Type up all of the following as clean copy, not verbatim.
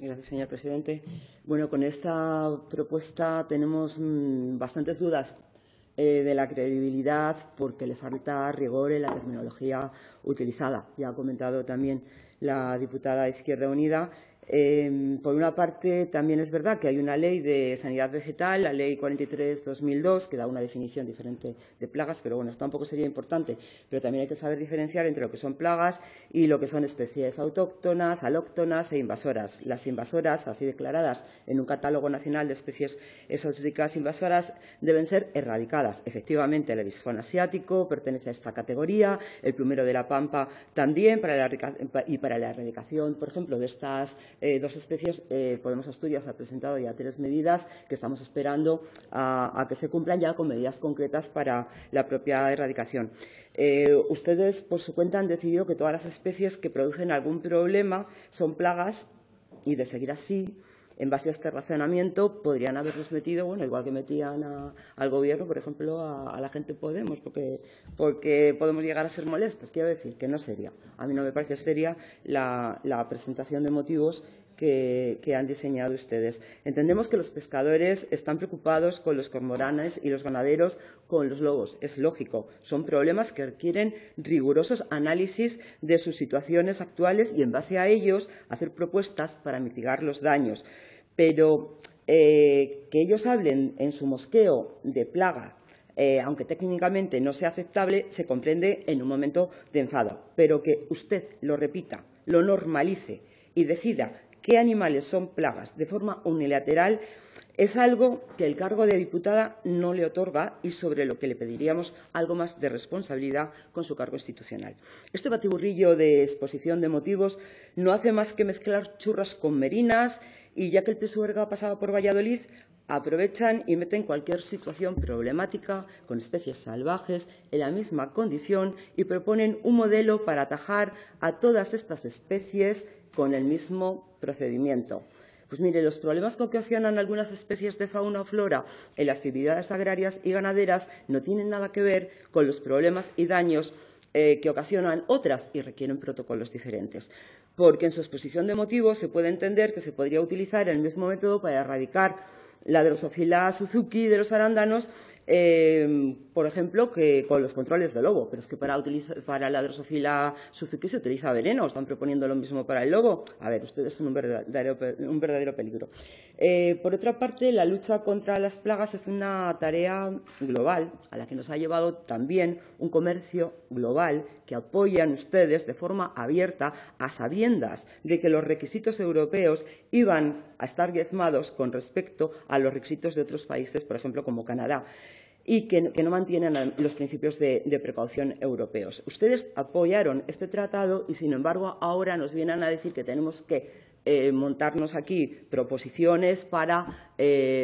Gracias, señor presidente. Bueno, con esta propuesta tenemos bastantes dudas de la credibilidad porque le falta rigor en la terminología utilizada. Ya ha comentado también la diputada de Izquierda Unida. Por una parte, también es verdad que hay una ley de sanidad vegetal, la Ley 43/2002, que da una definición diferente de plagas, pero bueno, esto tampoco sería importante. Pero también hay que saber diferenciar entre lo que son plagas y lo que son especies autóctonas, alóctonas e invasoras. Las invasoras, así declaradas en un catálogo nacional de especies exóticas invasoras, deben ser erradicadas. Efectivamente, el erisfón asiático pertenece a esta categoría, el plumero de la pampa también, para la erradicación, por ejemplo, de estas dos especies. Podemos Asturias ha presentado ya 3 medidas que estamos esperando a que se cumplan ya con medidas concretas para la propia erradicación. Ustedes, por su cuenta, han decidido que todas las especies que producen algún problema son plagas y, de seguir así, en base a este razonamiento, podrían haberlos metido, bueno, igual que metían al Gobierno, por ejemplo, a la gente Podemos, porque podemos llegar a ser molestos. Quiero decir que no sería. A mí no me parece seria la presentación de motivos que han diseñado ustedes. Entendemos que los pescadores están preocupados con los cormoranes y los ganaderos con los lobos. Es lógico. Son problemas que requieren rigurosos análisis de sus situaciones actuales y, en base a ellos, hacer propuestas para mitigar los daños. Pero que ellos hablen en su mosqueo de plaga, aunque técnicamente no sea aceptable, se comprende en un momento de enfado. Pero que usted lo repita, lo normalice y decida qué animales son plagas de forma unilateral es algo que el cargo de diputada no le otorga y sobre lo que le pediríamos algo más de responsabilidad con su cargo institucional. Este batiburrillo de exposición de motivos no hace más que mezclar churras con merinas y, ya que el Pisuerga ha pasado por Valladolid, aprovechan y meten cualquier situación problemática con especies salvajes en la misma condición y proponen un modelo para atajar a todas estas especies con el mismo procedimiento. Pues mire, los problemas que ocasionan algunas especies de fauna o flora en las actividades agrarias y ganaderas no tienen nada que ver con los problemas y daños que ocasionan otras y requieren protocolos diferentes. Porque en su exposición de motivos se puede entender que se podría utilizar el mismo método para erradicar la Drosophila suzuki de los arándanos, por ejemplo, que con los controles de lobo. Pero es que para la Drosophila suzuki se utiliza veneno. Están proponiendo lo mismo para el lobo. A ver, ustedes son un verdadero peligro. Por otra parte, la lucha contra las plagas es una tarea global a la que nos ha llevado también un comercio global que apoyan ustedes de forma abierta, a sabiendas de que los requisitos europeos iban a estar diezmados con respecto a los requisitos de otros países, por ejemplo, como Canadá, y que no mantienen los principios de precaución europeos. Ustedes apoyaron este tratado y, sin embargo, ahora nos vienen a decir que tenemos que montarnos aquí proposiciones para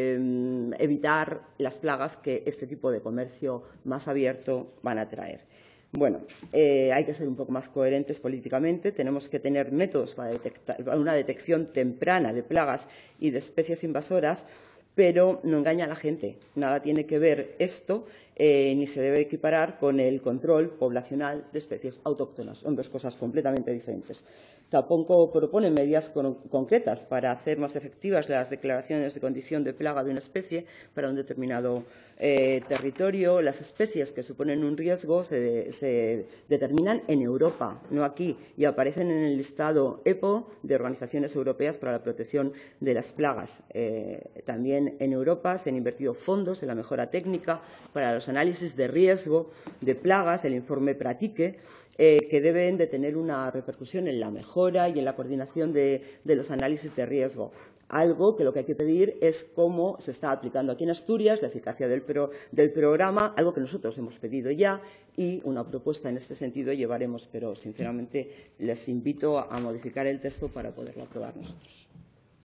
evitar las plagas que este tipo de comercio más abierto van a traer. Bueno, hay que ser un poco más coherentes políticamente. Tenemos que tener métodos para una detección temprana de plagas y de especies invasoras, pero no engaña a la gente. Nada tiene que ver esto, ni se debe equiparar con el control poblacional de especies autóctonas. Son dos cosas completamente diferentes. Tampoco proponen medidas concretas para hacer más efectivas las declaraciones de condición de plaga de una especie para un determinado territorio. Las especies que suponen un riesgo se determinan en Europa, no aquí, y aparecen en el listado EPO de Organizaciones Europeas para la Protección de las Plagas. También en Europa se han invertido fondos en la mejora técnica para los análisis de riesgo de plagas, el informe Pratique, que deben de tener una repercusión en la mejora y en la coordinación de los análisis de riesgo. Algo que lo que hay que pedir es cómo se está aplicando aquí en Asturias, la eficacia del programa, algo que nosotros hemos pedido ya, y una propuesta en este sentido llevaremos, pero sinceramente les invito a modificar el texto para poderlo aprobar nosotros.